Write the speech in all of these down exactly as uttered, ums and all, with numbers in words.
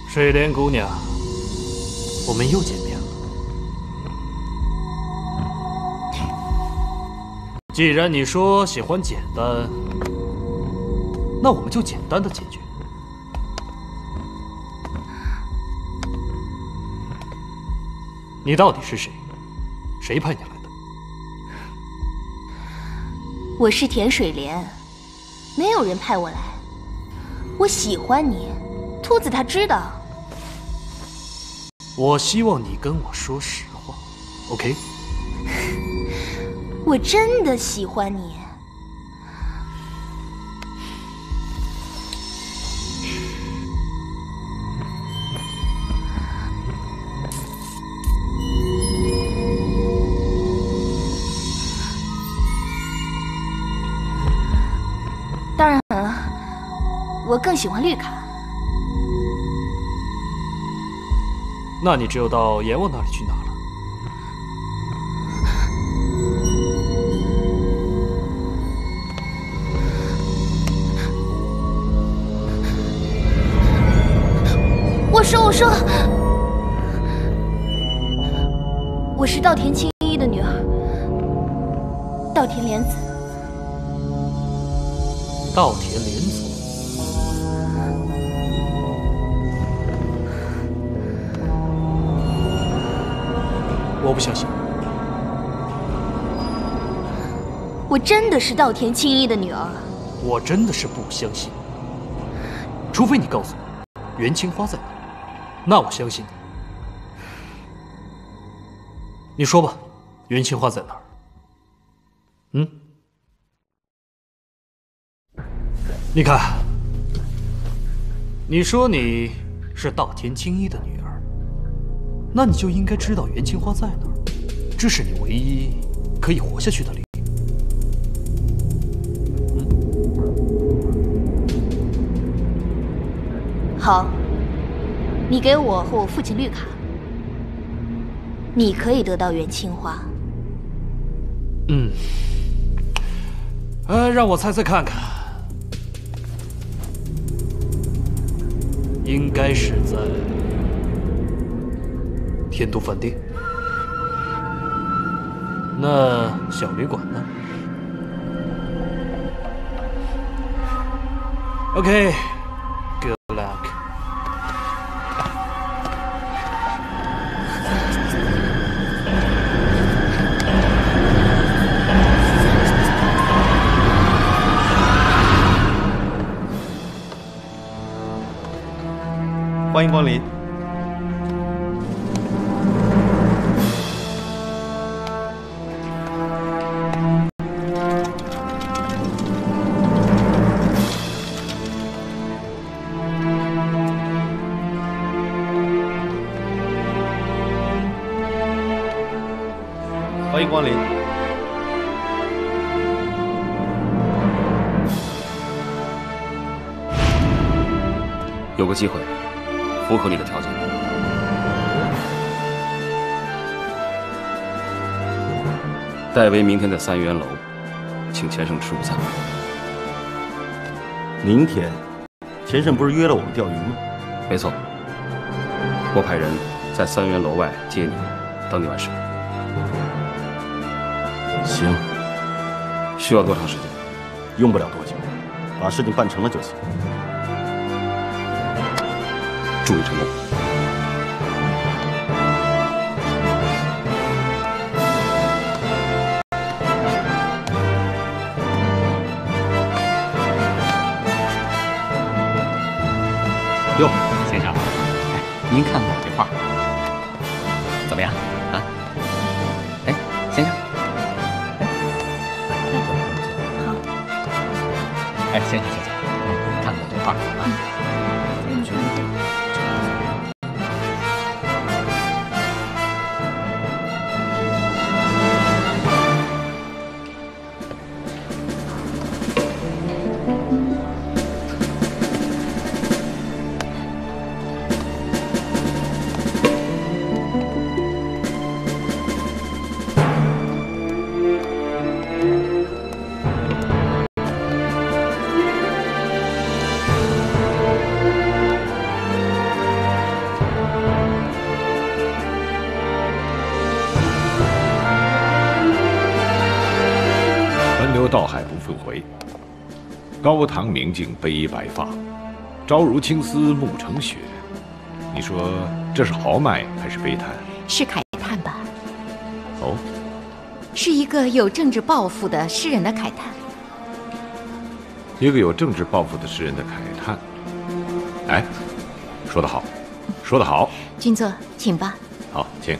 水莲姑娘，我们又见面了。既然你说喜欢简单，那我们就简单的解决。你到底是谁？谁派你来的？ 我是田水莲，没有人派我来。我喜欢你，兔子他知道。 我希望你跟我说实话 ，OK？ 我真的喜欢你。当然了，我更喜欢绿卡。 那你只有到阎王那里去拿了。 我说，我说，我是稻田青衣的女儿，稻田莲子。 稻田莲子。我不相信。 我真的是稻田青衣的女儿。 我真的是不相信，除非你告诉我元青花在哪，那我相信你。你说吧，元青花在哪儿？嗯？你看，你说你是稻田青衣的女儿，那你就应该知道元青花在哪儿，这是你唯一可以活下去的理由。嗯？ 好，你给我和我父亲绿卡，你可以得到元青花。 嗯。呃，让我猜猜看看。应该是在天都饭店。那小旅馆呢 ？OK， good luck。 欢迎光临。欢迎光临。 有个机会。符合你的条件，代为明天在三元楼，请钱生吃午餐。 明天，钱生不是约了我们钓鱼吗？ 没错，我派人在三元楼外接你，等你完事。 行。 需要多长时间？ 用不了多久，把事情办成了就行。 祝你成功。 哟，先生，哎，您看我这画怎么样啊？哎，先生， 好。 哎，先生，先生，看我这画啊。 嗯。 到海不复回。高堂明镜悲依白发，朝如青丝暮成雪。你说这是豪迈还是悲叹？ 是慨叹吧？ 哦， 是一个有政治抱负的诗人的慨叹。 一个有政治抱负的诗人的慨叹。哎，说得好，说得好。 君座，请吧。 好，请。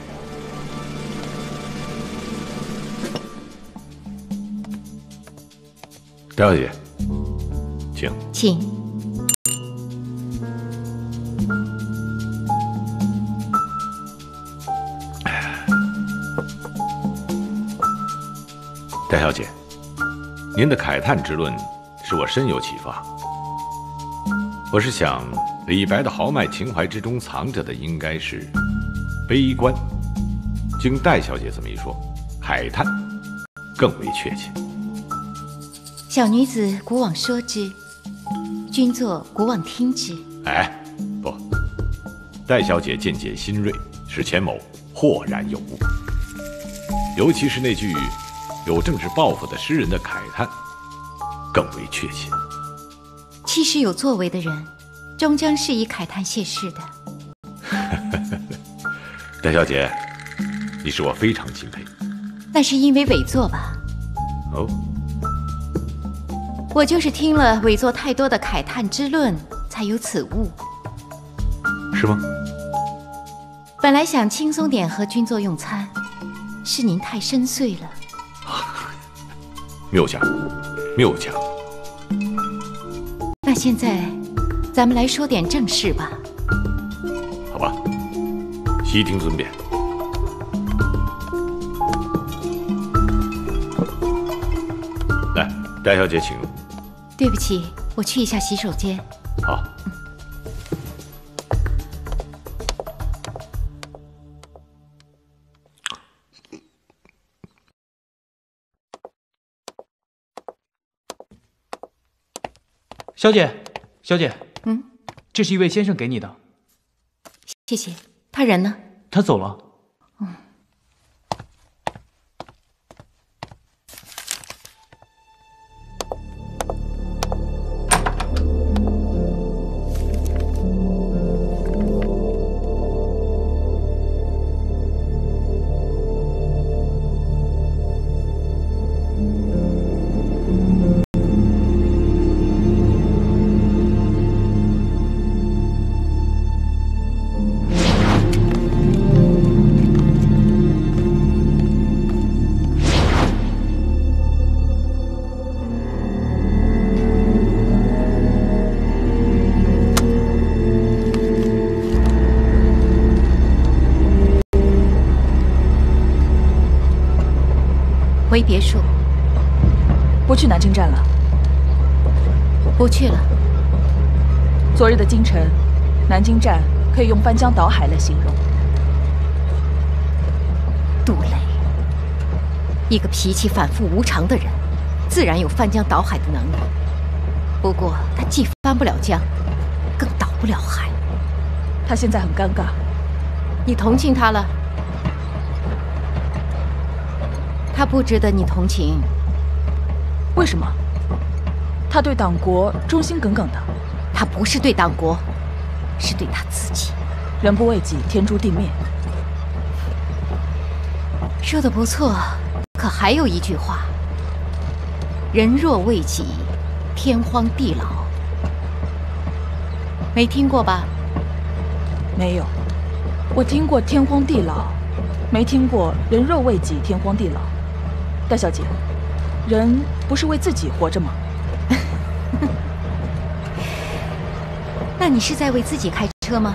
戴小姐，请。 请。 戴小姐，您的慨叹之论使我深有启发。我是想，李白的豪迈情怀之中藏着的应该是悲观。经戴小姐这么一说，慨叹更为确切。 小女子古往说之，君座古往听之。 哎，不，戴小姐见解新锐，使钱某豁然有悟。尤其是那句有政治抱负的诗人的慨叹，更为确切。 气势有作为的人，终将是以慨叹谢世的。 戴小姐，你使我非常敬佩。 那是因为伪作吧？ 哦， 我就是听了伪作太多的慨叹之论，才有此悟。 是吗？ 本来想轻松点和君座用餐，是您太深邃了。 谬讲，谬讲。 那现在，咱们来说点正事吧。 好吧，悉听尊便。来，戴小姐请入。 对不起，我去一下洗手间。 好。 小姐，小姐， 嗯， 这是一位先生给你的。 谢谢。他人呢？ 他走了。 嗯。回别墅。 不去南京站了。 不去了。 昨日的京城，南京站可以用翻江倒海来形容。 杜蕾，一个脾气反复无常的人，自然有翻江倒海的能力。不过他既翻不了江，更倒不了海。 他现在很尴尬。 你同情他了？他不值得你同情。 为什么？他对党国忠心耿耿的。 他不是对党国，是对他自己。 人不为己，天诛地灭。 说得不错，可还有一句话：人若为己，天荒地老。没听过吧？ 没有，我听过天荒地老，没听过人若为己，天荒地老。戴小姐，人不是为自己活着吗？ 那你是在为自己开车吗？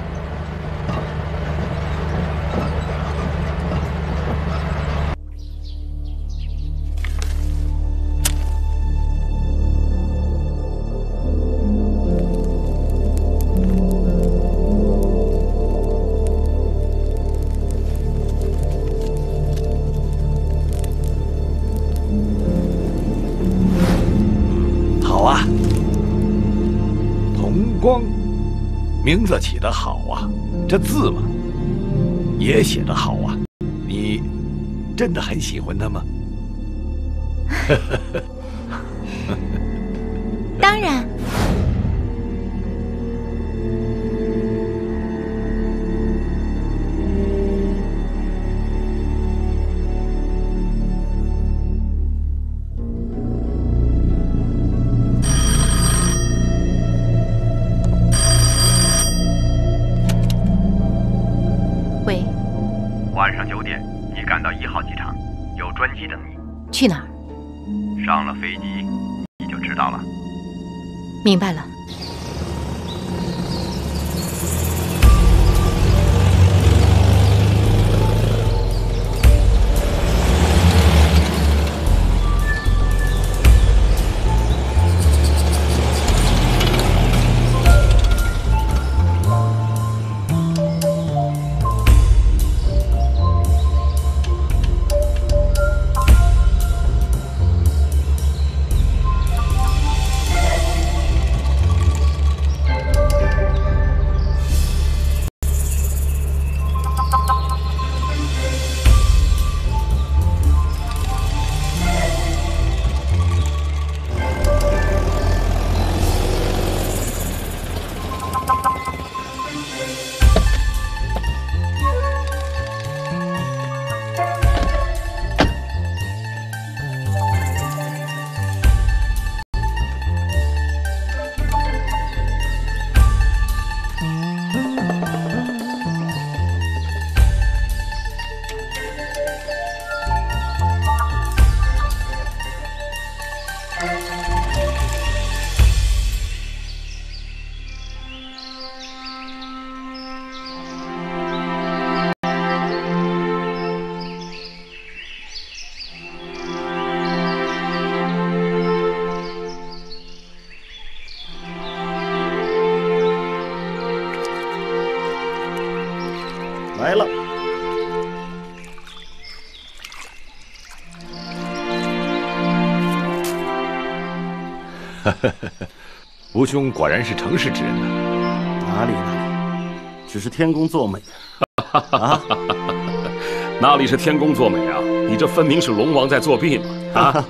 光，名字起得好啊，这字嘛，也写得好啊。你真的很喜欢他吗？ 当然。 喂， 晚上九点，你赶到一号机场，有专机等你。 去哪儿？ 上了飞机，你就知道了。 明白了。 来了。 吴兄果然是成事之人呐！ 哪里哪里，只是天公作美啊！ 哪里是天公作美啊？你这分明是龙王在作弊嘛！啊！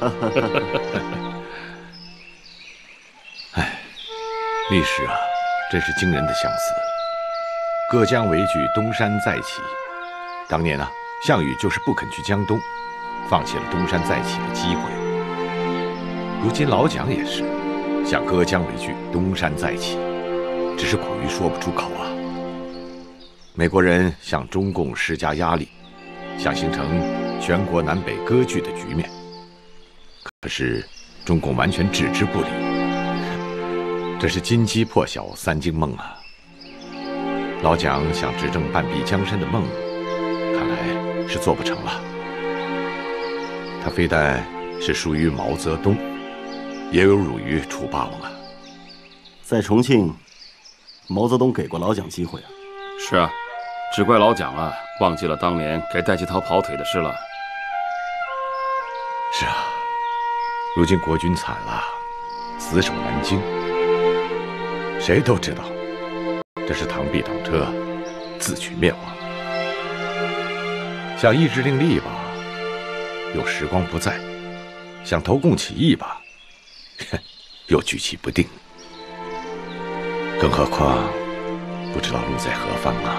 哎，历史啊，真是惊人的相似。隔江为据，东山再起。当年啊，项羽就是不肯去江东，放弃了东山再起的机会。如今老蒋也是，想隔江为据，东山再起，只是苦于说不出口啊。美国人向中共施加压力，想形成全国南北割据的局面，可是中共完全置之不理。这是金鸡破晓三惊梦啊！老蒋想执政半壁江山的梦，看来是做不成了。他非但是属于毛泽东，也有辱于楚霸王啊！ 在重庆，毛泽东给过老蒋机会啊。 是啊，只怪老蒋啊，忘记了当年给戴季陶跑腿的事了。 是啊，如今国军惨了，死守南京，谁都知道。这是螳臂挡车，自取灭亡。想抑制令立吧，又时光不再；想投共起义吧，又举棋不定。更何况，不知道路在何方啊！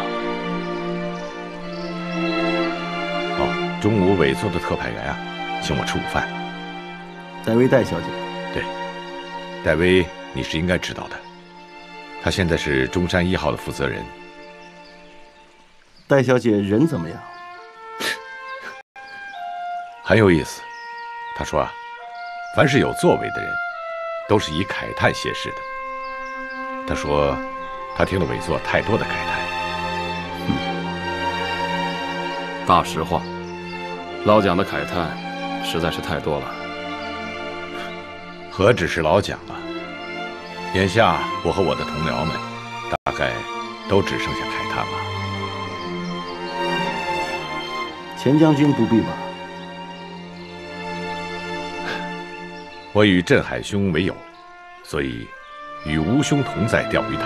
哦，中午委座的特派员啊，请我吃午饭。 戴薇戴小姐。 对，戴薇你是应该知道的。他现在是中山一号的负责人。 戴小姐人怎么样？ 很有意思。他说啊，凡是有作为的人，都是以慨叹谢世的。他说，他听了委座太多的慨叹。 嗯，大实话，老蒋的慨叹实在是太多了。 何止是老蒋啊！眼下，我和我的同僚们，大概都只剩下慨叹了。 钱将军不必吧？ 我与镇海兄为友，所以与吴兄同在钓鱼台。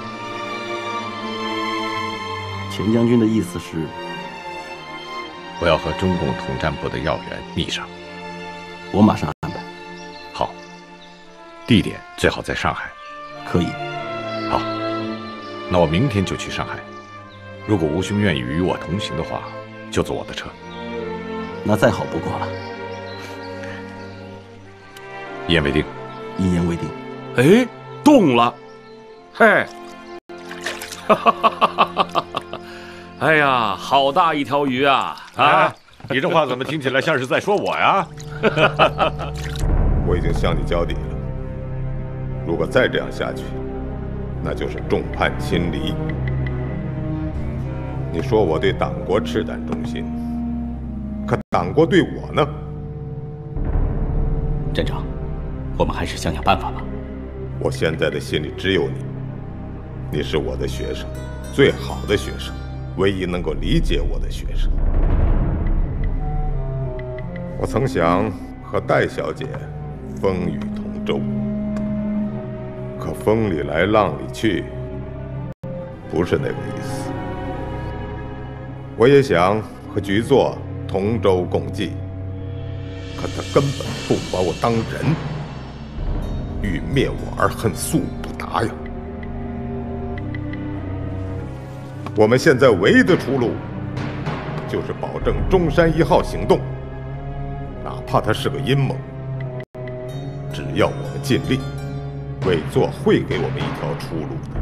钱将军的意思是， 我要和中共统战部的要员密上， 我马上安排。 好，地点最好在上海。 可以。 好，那我明天就去上海。如果吴兄愿意与我同行的话，就坐我的车。 那再好不过了。 一言为定。 一言为定。 哎，动了！嘿，哈哈哈哈哈！哎呀，好大一条鱼啊！啊， 你这话怎么听起来像是在说我呀？ 我已经向你交底了，如果再这样下去，那就是众叛亲离。你说我对党国赤胆忠心，可党国对我呢？ 镇长，我们还是想想办法吧。 我现在的心里只有你，你是我的学生，最好的学生，唯一能够理解我的学生。我曾想和戴小姐风雨同舟，可风里来浪里去，不是那个意思。我也想和局座同舟共济，可他根本不把我当人，欲灭我而恨速不达呀。我们现在唯一的出路，就是保证中山一号行动，哪怕它是个阴谋，只要我们尽力，委座会给我们一条出路的。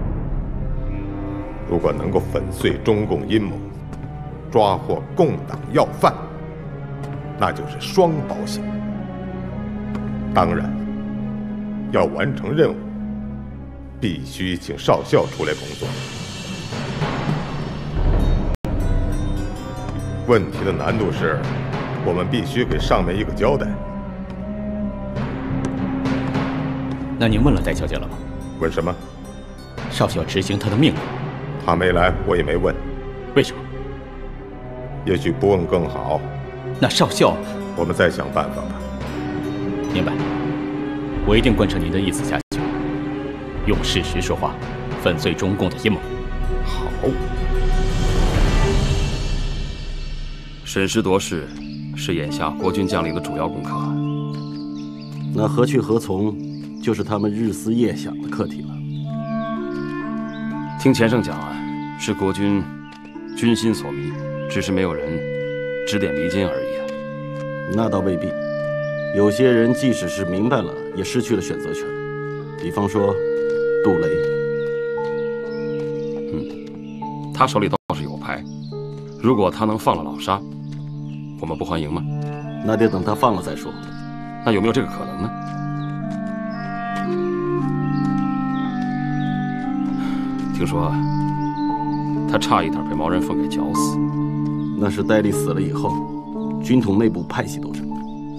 如果能够粉碎中共阴谋，抓获共党要犯，那就是双保险。当然，要完成任务，必须请少校出来工作。问题的难度是，我们必须给上面一个交代。 那您问了戴小姐了吗？ 问什么？ 少校执行他的命令。 他没来，我也没问。 为什么？ 也许不问更好。 那少校， 我们再想办法吧。 明白。我一定贯彻您的意思下去，用事实说话，粉碎中共的阴谋。 好。 审时度势是眼下国军将领的主要功课。 那何去何从，就是他们日思夜想的课题了。 听钱胜讲啊，是国军军心所迷，只是没有人指点迷津而已啊。 那倒未必，有些人即使是明白了，也失去了选择权。比方说，杜雷。 嗯，他手里倒是有牌。如果他能放了老沙，我们不欢迎吗？ 那得等他放了再说。 那有没有这个可能呢？听说他差一点被毛人凤给绞死。 那是戴笠死了以后，军统内部派系斗争。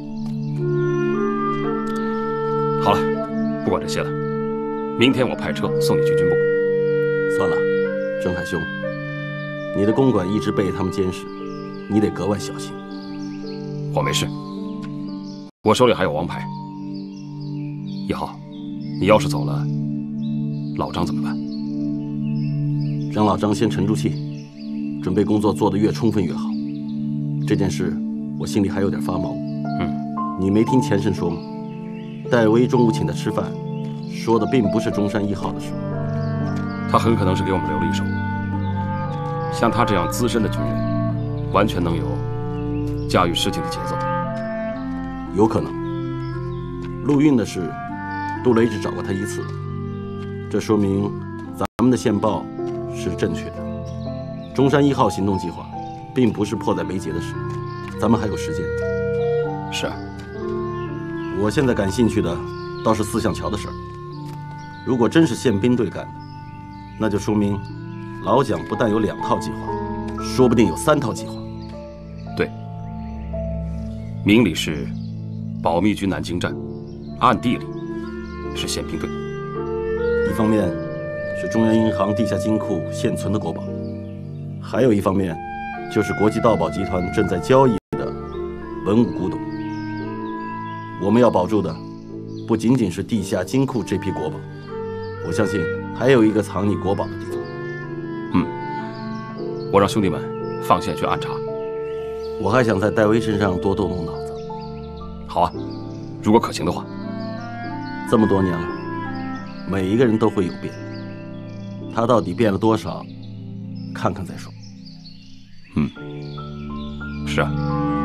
好了，不管这些了。明天我派车送你去军部。 算了，郑海兄，你的公馆一直被他们监视，你得格外小心。 我没事，我手里还有王牌。一号，你要是走了，老张怎么办？ 让老张先沉住气，准备工作做得越充分越好。这件事我心里还有点发毛。 嗯， 你没听钱神说吗？戴威中午请他吃饭，说的并不是中山一号的事。 他很可能是给我们留了一手。像他这样资深的军人，完全能有驾驭事情的节奏。 有可能。陆运的事，杜雷只找过他一次，这说明咱们的线报是正确的。中山一号行动计划，并不是迫在眉睫的事，咱们还有时间。 是啊。 我现在感兴趣的倒是四象桥的事儿。如果真是宪兵队干的，那就说明老蒋不但有两套计划，说不定有三套计划。 对，明里是保密军南京站，暗地里是宪兵队。 一方面是中央银行地下金库现存的国宝，还有一方面就是国际盗宝集团正在交易的文物古董。我们要保住的不仅仅是地下金库这批国宝，我相信还有一个藏匿国宝的地方。 嗯，我让兄弟们放线去暗查。 我还想在戴维身上多动动脑子。 好啊，如果可行的话。 这么多年了，每一个人都会有变，他到底变了多少，看看再说。 嗯，是啊。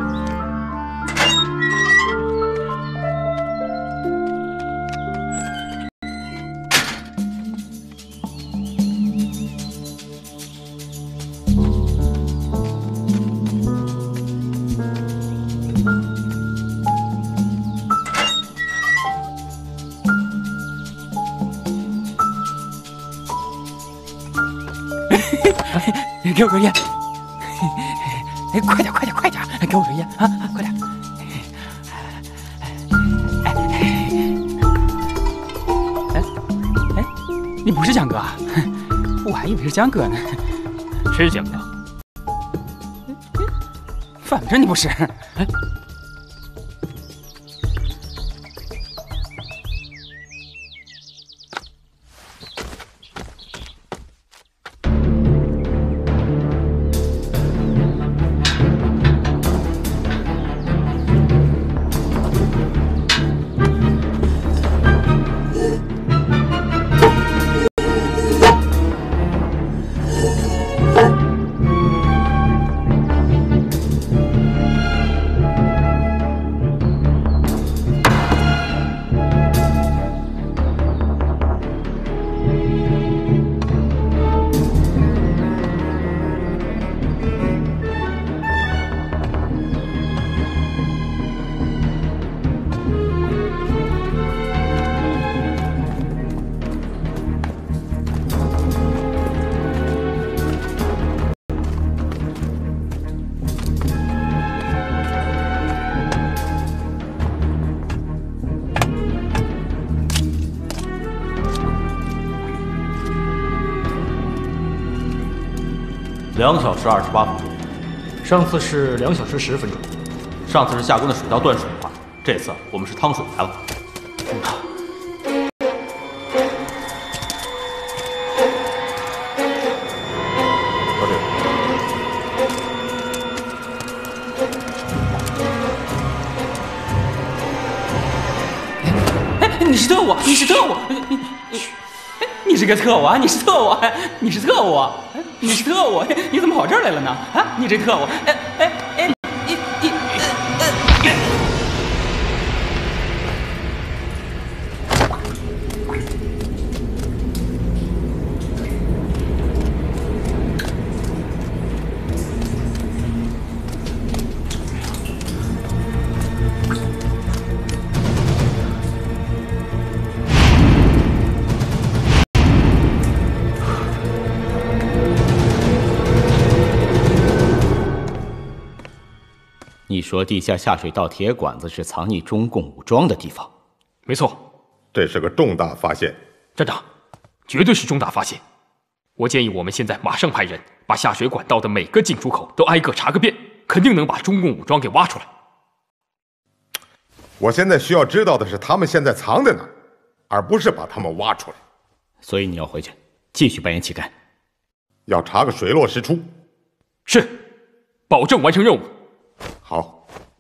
给我根烟！哎，快点，快点，快点！给我根烟啊！快点！哎哎哎，你不是江哥啊？我还以为是江哥呢。 谁是江哥？ 反正你不是。哎。 两小时二十八分钟，上次是两小时十分钟。上次是下关的水道断水了，这次我们是趟水来了。 哎，你是特务！你是特务！你你你是个特务啊！你是特务！你是特务！你是特务，你怎么跑这儿来了呢？啊，你这特务，哎哎哎，你你呃你说地下下水道铁管子是藏匿中共武装的地方？ 没错， 这是个重大发现。 站长，绝对是重大发现。我建议我们现在马上派人把下水管道的每个进出口都挨个查个遍，肯定能把中共武装给挖出来。 我现在需要知道的是他们现在藏在哪儿，而不是把他们挖出来。 所以你要回去继续扮演乞丐， 要查个水落石出。 是，保证完成任务。 好。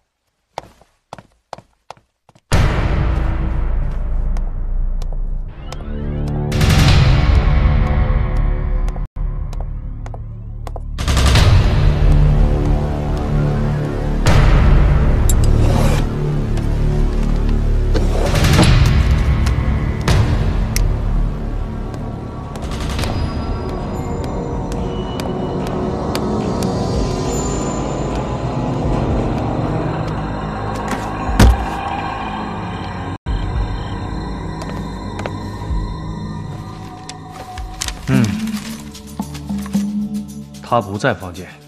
他不在房间。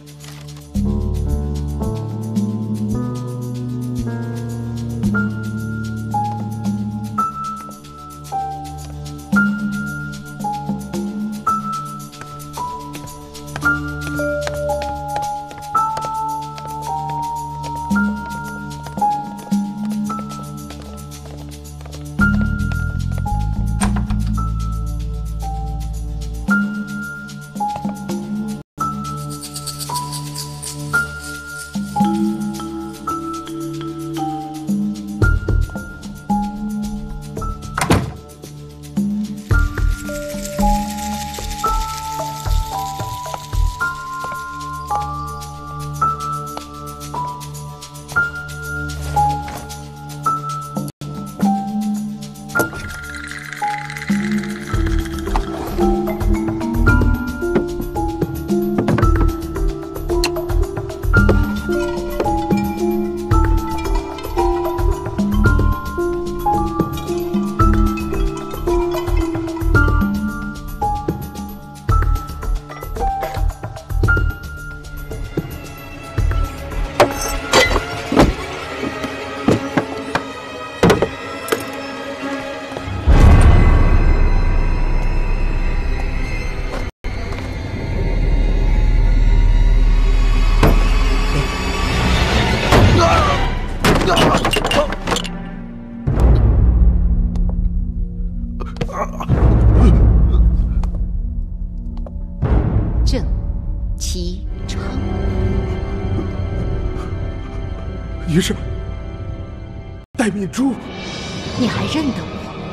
你是戴敏珠？ 你还认得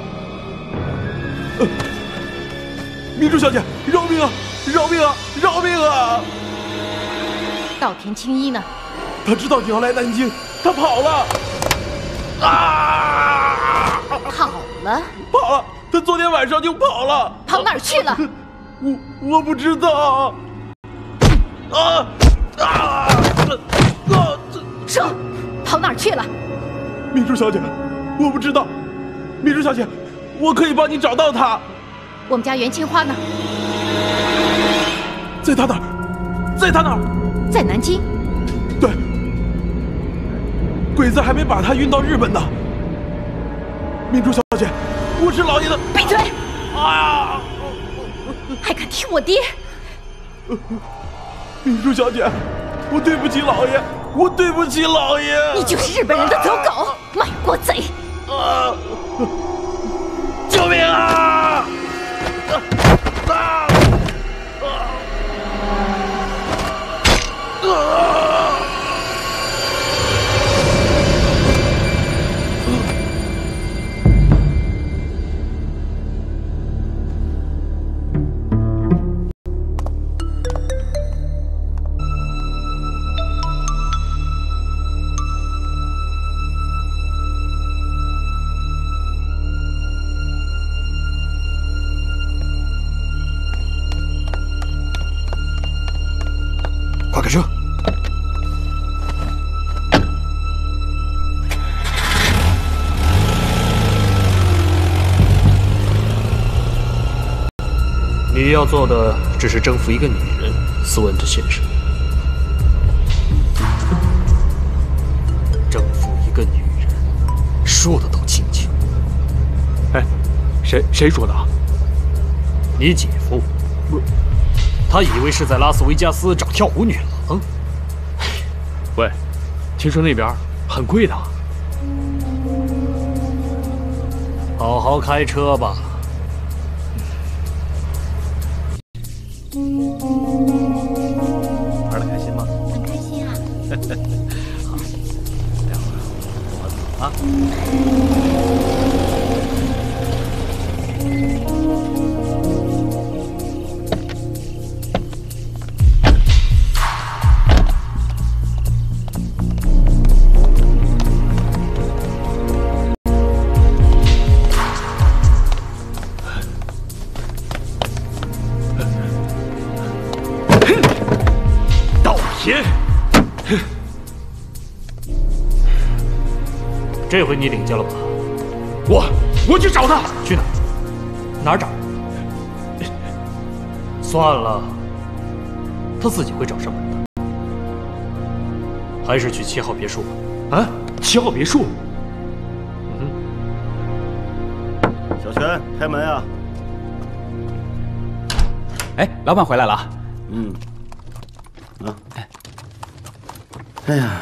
我？ 呃，敏珠小姐，饶命啊！饶命啊！饶命啊！ 稻田青衣呢？ 他知道你要来南京，他跑了。啊！ 跑了？ 跑了！他昨天晚上就跑了。 跑哪儿去了？ 我我不知道。啊啊啊！ 说，跑哪儿去了？ 敏珠小姐，我不知道。敏珠小姐，我可以帮你找到他。 我们家袁青花呢？ 在他那儿，在他那儿， 在南京。 对，鬼子还没把他运到日本呢。敏珠小姐，我是老爷的。 闭嘴！ 啊！ 还敢踢我爹！ 敏珠小姐，我对不起老爷，我对不起老爷。 你就是日本人的走狗，卖国贼！ 啊！救命啊！啊！啊！啊！ 快开车！你要做的只是征服一个女人，斯文特先生。征服一个女人，说的倒轻轻。 哎，谁谁说的？ 你姐夫。不。他以为是在拉斯维加斯找跳舞女郎。 喂，听说那边很贵的。 好好开车吧。 玩的开心吗？ 很开心啊。 好，待会儿我走啊。 这回你领教了吧？ 我我去找他。 去哪儿？哪儿找？算了，他自己会找上门的。还是去七号别墅吧。 啊，七号别墅。 嗯。 小泉，开门啊！ 哎，老板回来了。 嗯。啊。哎呀。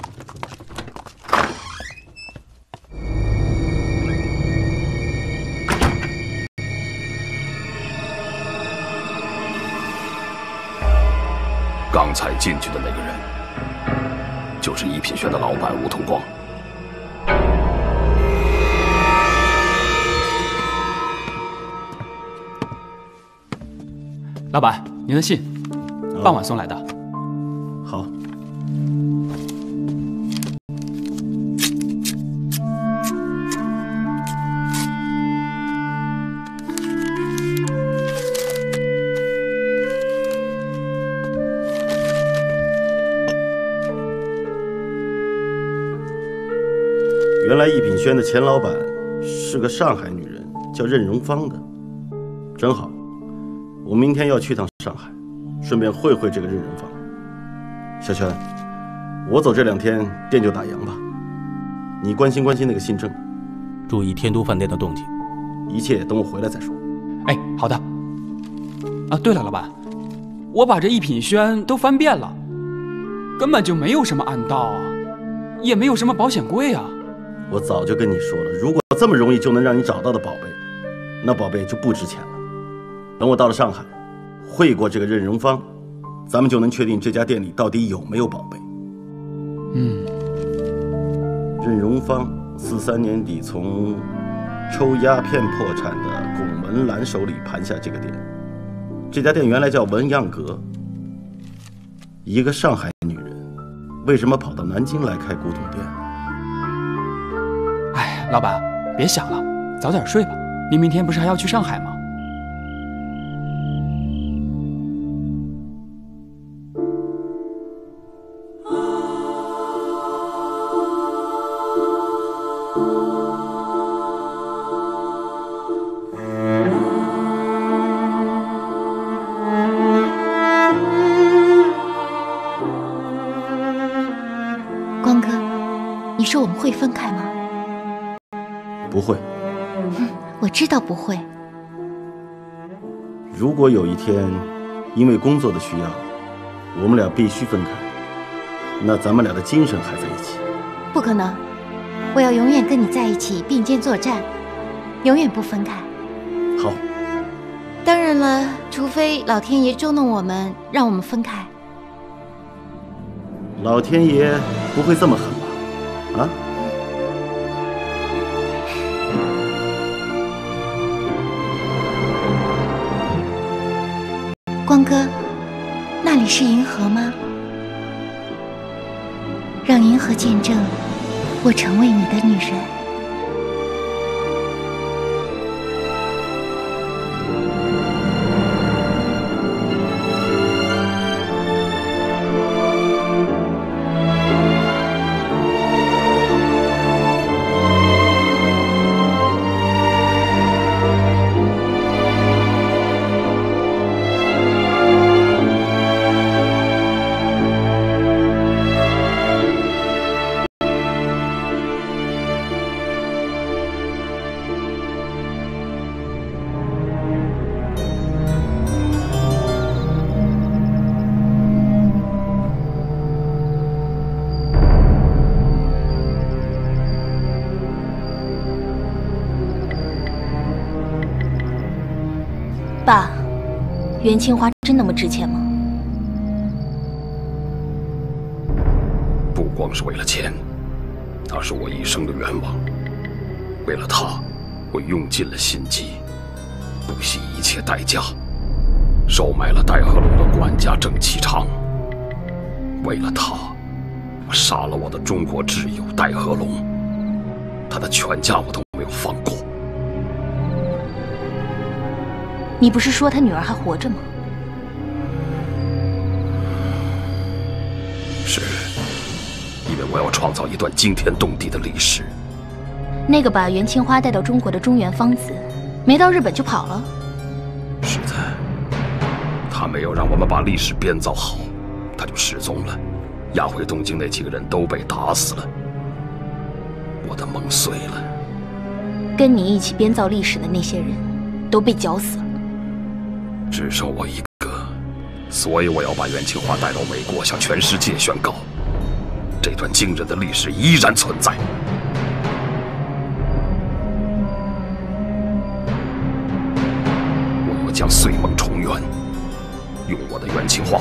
刚才进去的那个人，就是一品轩的老板吴同光。 老板，您的信，傍晚送来的。 好。原来一品轩的钱老板是个上海女人，叫任荣芳的。正好，我明天要去趟上海，顺便会会这个任荣芳。小泉，我走这两天店就打烊吧，你关心关心那个信正， 注意天都饭店的动静。 一切等我回来再说。 哎，好的。啊，对了，老板，我把这一品轩都翻遍了，根本就没有什么暗道啊，也没有什么保险柜啊。 我早就跟你说了，如果这么容易就能让你找到的宝贝，那宝贝就不值钱了。等我到了上海，会过这个任荣芳，咱们就能确定这家店里到底有没有宝贝。 嗯。 任荣芳四三年底从抽鸦片破产的龚文兰手里盘下这个店。这家店原来叫文样阁。一个上海女人，为什么跑到南京来开古董店？ 哎，老板，别想了，早点睡吧。您明天不是还要去上海吗？ 光哥，你说我们会分开吗？ 不会。 嗯，我知道不会。 如果有一天，因为工作的需要，我们俩必须分开，那咱们俩的精神还在一起。 不可能，我要永远跟你在一起，并肩作战，永远不分开。 好。 当然了，除非老天爷捉弄我们，让我们分开。 老天爷不会这么狠吧？啊？ 光哥，那里是银河吗？让银河见证我成为你的女人。爸，袁清花真那么值钱吗？ 不光是为了钱，她是我一生的愿望。为了她，我用尽了心机，不惜一切代价，收买了戴和龙的管家郑其昌。为了她，我杀了我的中国挚友戴和龙，他的全家我都没有放过。 你不是说他女儿还活着吗？ 是，因为我要创造一段惊天动地的历史。 那个把袁清花带到中国的中原芳子，没到日本就跑了。 是的，他没有让我们把历史编造好，他就失踪了。押回东京那几个人都被打死了，我的梦碎了。 跟你一起编造历史的那些人，都被绞死了。 只剩我一个，所以我要把袁清华带到美国，向全世界宣告，这段惊人的历史依然存在。我要将岁梦重圆，用我的袁清华。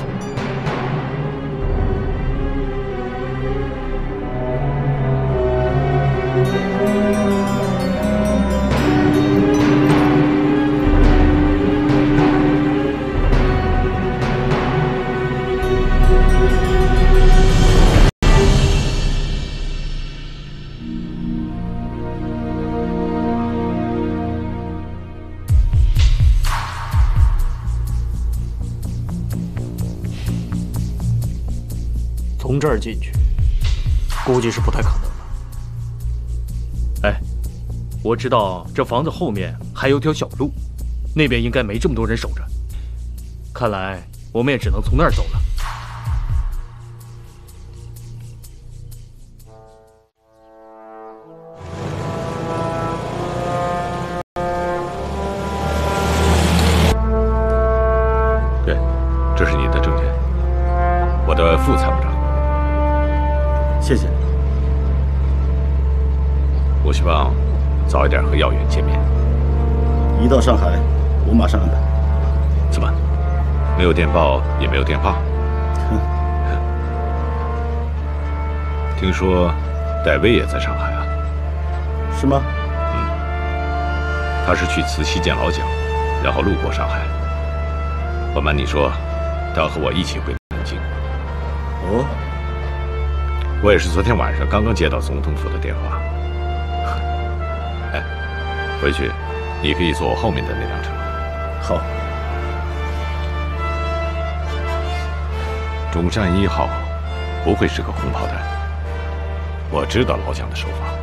从这儿进去，估计是不太可能的。 哎，我知道这房子后面还有条小路，那边应该没这么多人守着。看来我们也只能从那儿走了。 对，这是你的证件，我的副参谋长。 谢谢。 我希望早一点和耀远见面。 一到上海，我马上安排。 怎么，没有电报也没有电话？听说戴维也在上海啊？ 是吗？ 嗯，他是去慈溪见老蒋，然后路过上海。不瞒你说，他和我一起回南京。 哦， 我也是昨天晚上刚刚接到总统府的电话。哎，回去你可以坐我后面的那辆车。 好。 中山一号不会是个空炮弹。我知道老蒋的手法。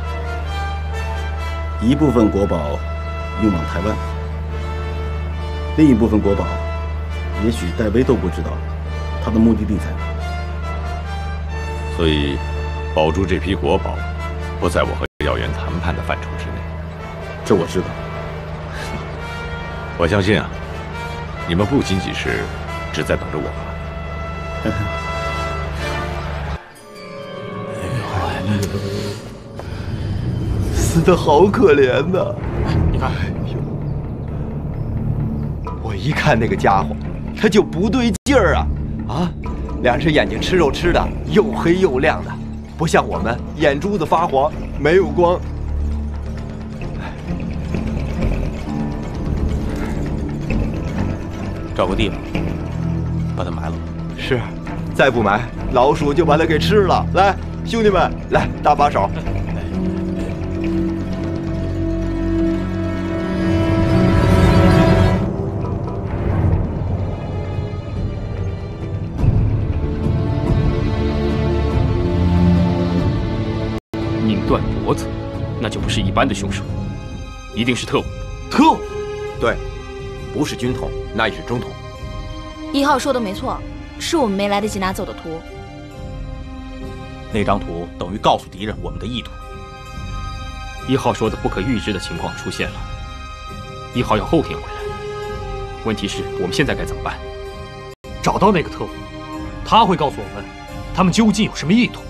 一部分国宝运往台湾，另一部分国宝，也许戴维都不知道他的目的地在哪。 所以，保住这批国宝，不在我和药源谈判的范畴之内。 这我知道。 我相信啊，你们不仅仅是只在等着我吧。 死得好可怜呐！ 你看， 我一看那个家伙，他就不对劲儿啊！啊，两只眼睛吃肉吃的，又黑又亮的，不像我们眼珠子发黄，没有光。 找个地方把它埋了。 是，再不埋，老鼠就把它给吃了。来，兄弟们，来搭把手。 拧断脖子，那就不是一般的凶手，一定是特务。 特务？对，不是军统，那也是中统。 一号说的没错，是我们没来得及拿走的图。 那张图等于告诉敌人我们的意图。 一号说的不可预知的情况出现了，一号要后天回来。问题是我们现在该怎么办？ 找到那个特务，他会告诉我们，他们究竟有什么意图。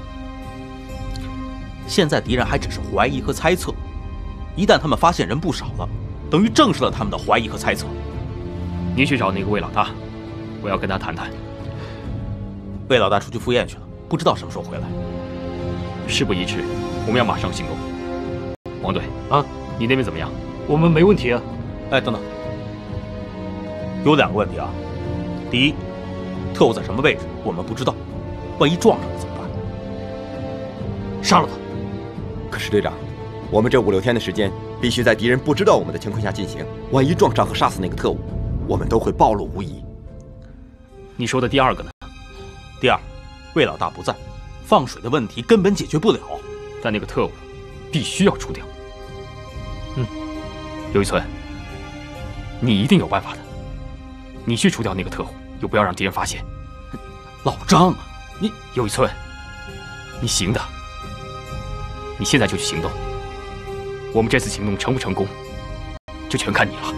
现在敌人还只是怀疑和猜测，一旦他们发现人不少了，等于证实了他们的怀疑和猜测。 你去找那个魏老大，我要跟他谈谈。 魏老大出去赴宴去了，不知道什么时候回来。 事不宜迟，我们要马上行动。王队啊， 你那边怎么样？ 我们没问题啊。 哎，等等，有两个问题啊。第一，特务在什么位置，我们不知道，万一撞上了怎么办？ 杀了他。 可是队长，我们这五六天的时间必须在敌人不知道我们的情况下进行，万一撞上和杀死那个特务，我们都会暴露无遗。 你说的第二个呢？ 第二，魏老大不在，放水的问题根本解决不了， 但那个特务必须要除掉。嗯，刘一村，你一定有办法的。你去除掉那个特务，又不要让敌人发现。 老张， 你刘一村，你行的。你现在就去行动，我们这次行动成不成功，就全看你了。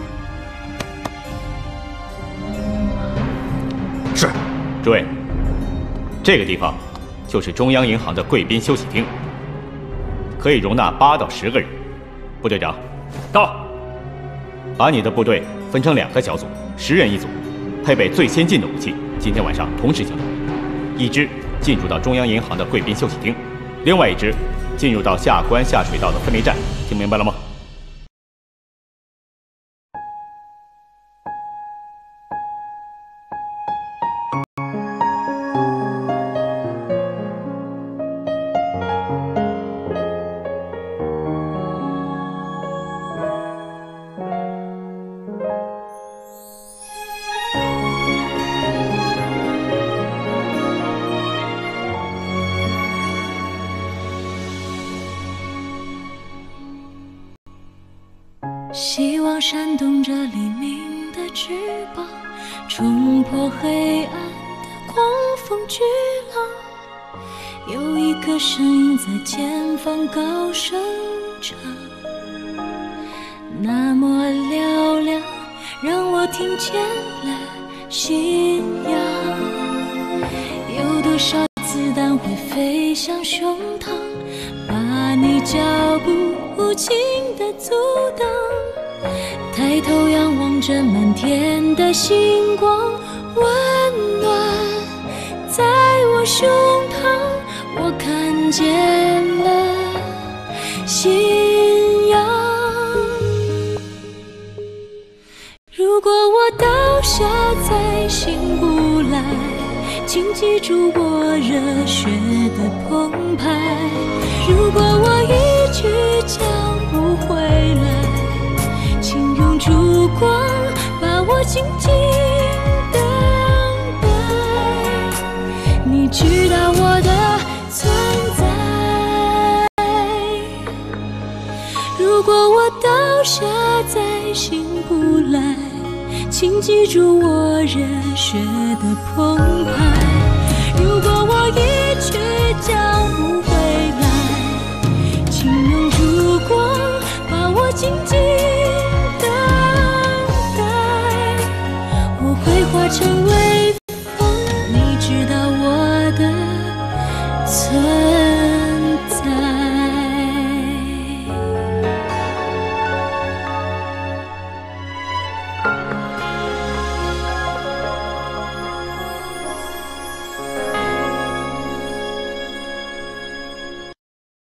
是，诸位，这个地方就是中央银行的贵宾休息厅，可以容纳八到十个人。部队长，到，把你的部队分成两个小组，十人一组，配备最先进的武器，今天晚上同时行动。一支进入到中央银行的贵宾休息厅，另外一支进入到下关下水道的分离站，听明白了吗？ 希望扇动着黎明的翅膀，冲破黑暗的狂风巨浪。有一个声音在前方高声唱，那么嘹亮，让我听见了信仰。有多少子弹会飞向胸膛，把你脚步无情地阻挡。抬头仰望着满天的星光，温暖在我胸膛， 我看见了信仰。如果我倒下再醒不来，请记住我热血的澎湃。如果我一去将不回来，请用烛光把我紧紧等待。你知道我的存在。如果我倒下再醒不来，请记住我热血的澎湃。如果我一去将不回来，请用烛光把我紧紧等待。我会化成微风，你知道我的存在。